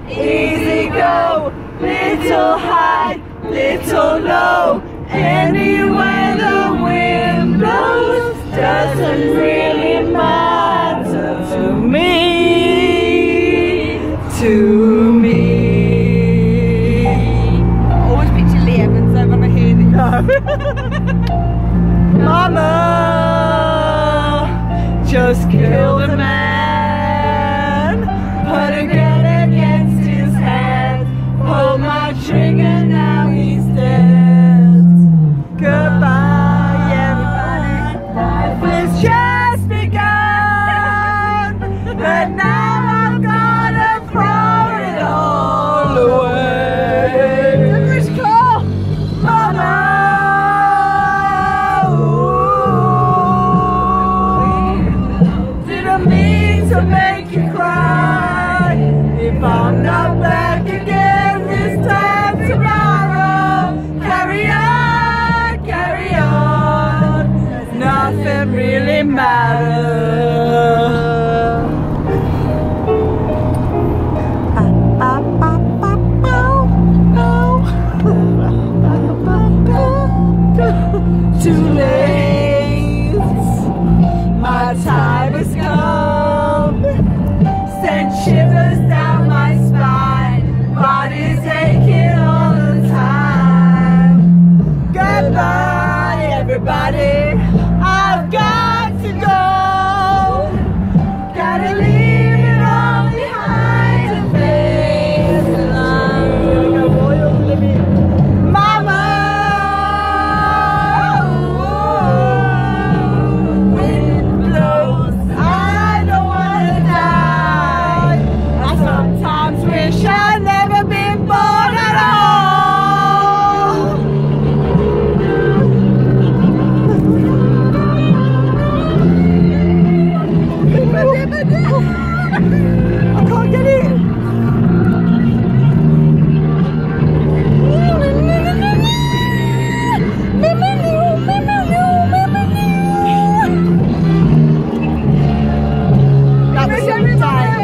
Easy go, little high, little low. Anywhere the wind blows doesn't really matter to me, to me. Always picture Lee Evans though when I hear this. Mama just killed a man, put a gun against his head, pulled my trigger, now he's dead. Goodbye everybody, life has just begun, but now I've gotta throw it all away. Who's call? Mama. Didn't mean to make you cry. If I'm not back again this time tomorrow, carry on, carry on. Nothing really matters. Too late, my time has come. Send shivers down my spine, body's aching all the time. Goodbye everybody, I've got to go. Gotta leave it all behind and face the line. Mama, wind blows, I don't wanna die. I sometimes wish I'd never been born at all. I can't get it. That was some time.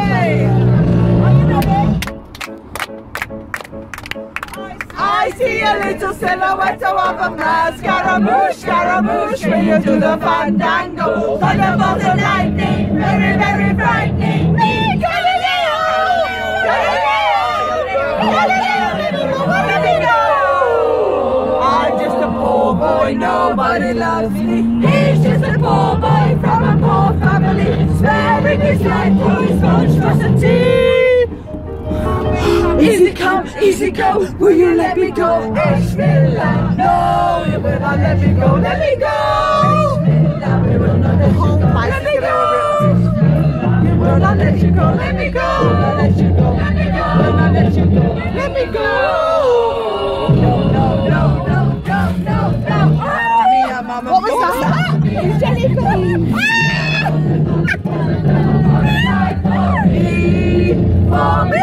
I see a little silhouette of a man. Scaramouche, Scaramouche, when you do the fandango. Thunderbolt and lightning, very, very frightening. Me, Galileo, Galileo, Galileo, where did he go? I'm just a poor boy, nobody loves me. He's just a poor boy from a poor family, sparing his life for his monstrosity. Easy come, easy go, will you let me go? Bismillah, no, you will not let me go, let me go. Bismillah, we will not let you go, let me go. We will not let you go, let me go. We will not let you go, let me go. We will not let you go, let me go. No, no, no, no, no, no, no. What was that? It's jellyfish. For me.